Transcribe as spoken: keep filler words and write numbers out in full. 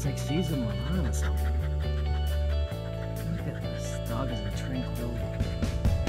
It's like she's a Milan or something. Look at this. Dog is in tranquility.